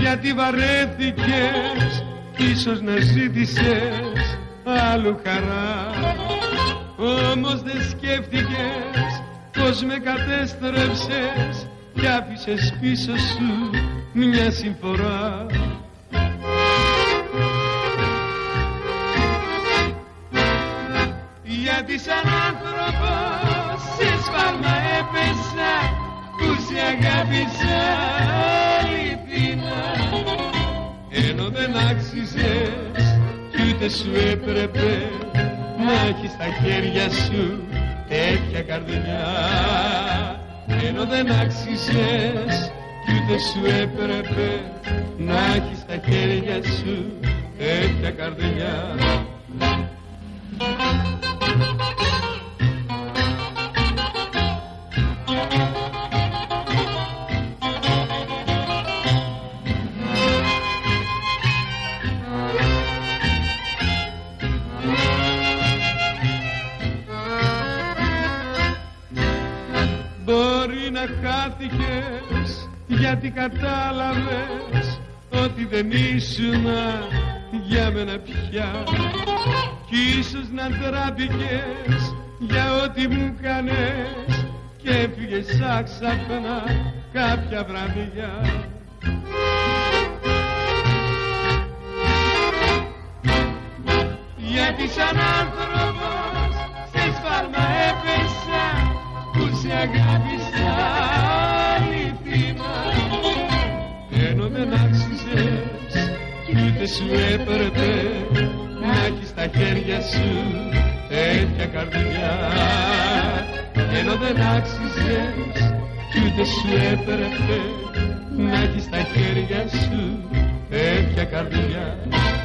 Γιατί βαρέθηκες, ίσως να ζήτησες άλλο χαρά. Όμως δεν σκέφτηκες πως με κατέστρεψες κι άφησες πίσω σου μια συμφορά. Γιατί σαν άνθρωπος σε σφάλμα έπεσα που σε αγάπησα αληθινά. Ενώ δεν άξιζες κι ούτε σου έπρεπε να έχεις στα χέρια σου τέτοια καρδιά. Ενώ δεν άξιζες κι ούτε σου έπρεπε να έχεις στα χέρια σου τέτοια καρδιά. Μπορεί να χάθηκες γιατί κατάλαβες ότι δεν ήσουνα για μένα πια. Κι ίσως να ντράπηκες για ό,τι μου κάνες και έφυγες άξαφνα κάποια βραδιά. Γιατί σαν άνθρωπος σε σφάλμα έπεσα που σε αγάπησα αληθινά. Ενώ δεν άξιζες κι ούτε σου έπρεπε να έχεις στα χέρια σου τέτοια καρδιά. Ενώ δεν άξιζες κι ούτε σου έπρεπε να έχεις στα χέρια σου τέτοια καρδιά.